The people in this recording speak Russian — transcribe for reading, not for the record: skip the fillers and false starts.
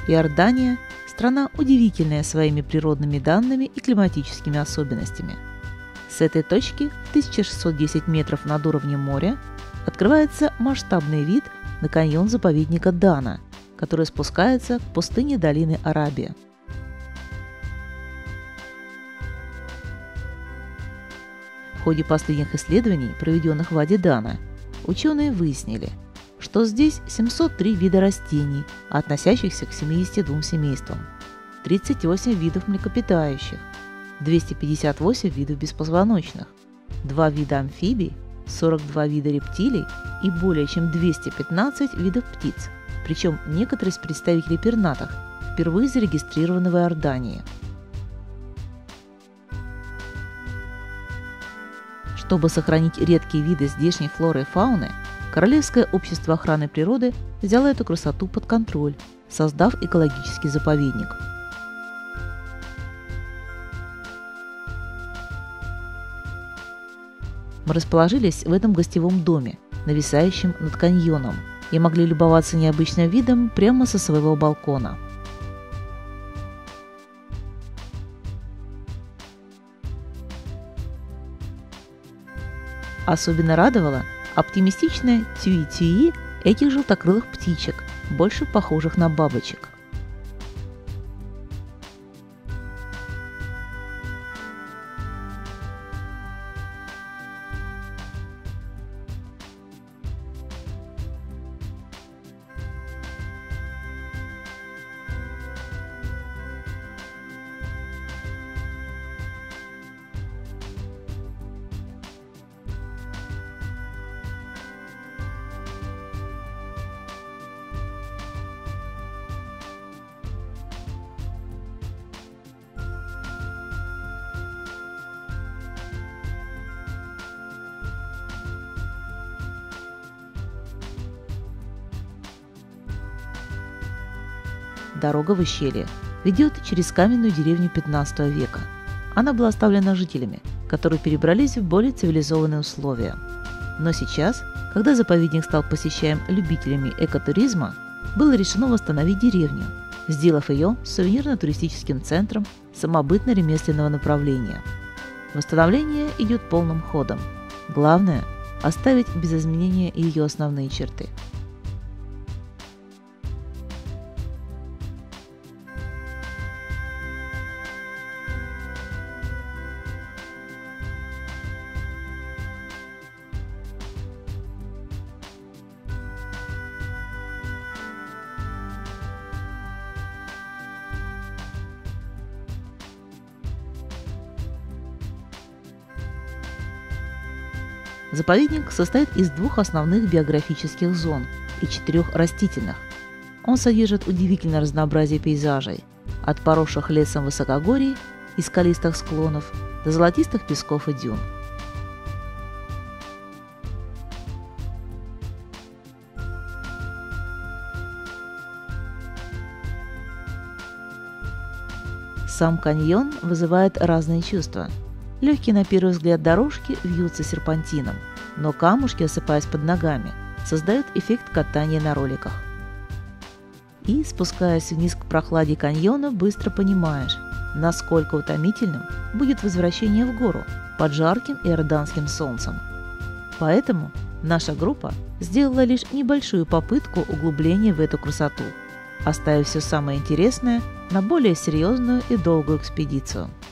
Иордания – страна, удивительная своими природными данными и климатическими особенностями. С этой точки, в 1610 метров над уровнем моря, открывается масштабный вид на каньон заповедника Дана, который спускается к пустыне долины Арабия. В ходе последних исследований, проведенных в Вади Дана, ученые выяснили, что здесь 703 вида растений, относящихся к 72 семействам, 38 видов млекопитающих, 258 видов беспозвоночных, 2 вида амфибий, 42 вида рептилий и более чем 215 видов птиц, причем некоторые из представителей пернатых впервые зарегистрированы в Иордании. Чтобы сохранить редкие виды здешней флоры и фауны, Королевское общество охраны природы взяло эту красоту под контроль, создав экологический заповедник. Мы расположились в этом гостевом доме, нависающем над каньоном, и могли любоваться необычным видом прямо со своего балкона. Особенно радовало оптимистичное тюи-тюи этих желтокрылых птичек, больше похожих на бабочек. Дорога в ущелье ведет через каменную деревню XV века. Она была оставлена жителями, которые перебрались в более цивилизованные условия. Но сейчас, когда заповедник стал посещаем любителями экотуризма, было решено восстановить деревню, сделав ее сувенирно-туристическим центром самобытно-ремесленного направления. Восстановление идет полным ходом. Главное – оставить без изменения ее основные черты. Заповедник состоит из 2 основных биографических зон и 4 растительных. Он содержит удивительное разнообразие пейзажей – от поросших лесом высокогорий и скалистых склонов до золотистых песков и дюн. Сам каньон вызывает разные чувства. Легкие на первый взгляд дорожки вьются серпантином, но камушки, осыпаясь под ногами, создают эффект катания на роликах. И, спускаясь вниз к прохладе каньона, быстро понимаешь, насколько утомительным будет возвращение в гору под жарким иорданским солнцем. Поэтому наша группа сделала лишь небольшую попытку углубления в эту красоту, оставив все самое интересное на более серьезную и долгую экспедицию.